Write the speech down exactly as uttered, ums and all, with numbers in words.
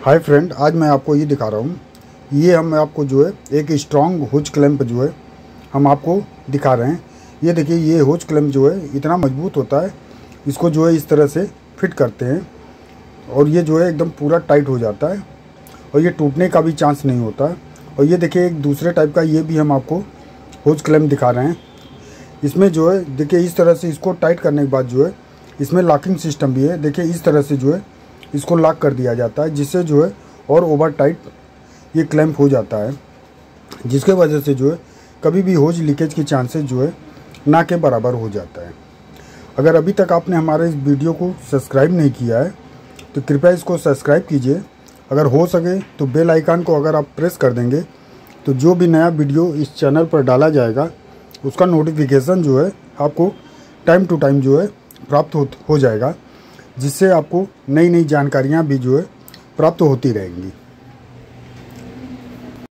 Hi friend, आज मैं आपको ये दिखा रहा हूँ। ये हम आपको जो है एक स्ट्रॉन्ग हुज क्लैंप जो है हम आपको दिखा रहे हैं। ये देखिए, ये हुज क्लैंप जो है इतना मजबूत होता है। इसको जो है इस तरह से फिट करते हैं और ये जो है एकदम पूरा टाइट हो जाता है और ये टूटने का भी चांस नहीं होता है। और ये देखिए एक दूसरे टाइप का ये भी हम आपको हुज क्लैंप दिखा रहे हैं। इसमें जो है देखिए इस तरह से इसको टाइट करने के बाद जो है इसमें लॉकिंग सिस्टम भी है। देखिए इस तरह से जो है इसको लॉक कर दिया जाता है, जिससे जो है और ओवर टाइट ये क्लैंप हो जाता है, जिसके वजह से जो है कभी भी होज लीकेज के चांसेस जो है ना के बराबर हो जाता है। अगर अभी तक आपने हमारे इस वीडियो को सब्सक्राइब नहीं किया है तो कृपया इसको सब्सक्राइब कीजिए। अगर हो सके तो बेल आइकन को अगर आप प्रेस कर देंगे तो जो भी नया वीडियो इस चैनल पर डाला जाएगा उसका नोटिफिकेशन जो है आपको टाइम टू टाइम जो है प्राप्त हो, हो जाएगा, जिससे आपको नई नई जानकारियाँ भी जो है प्राप्त होती रहेंगी।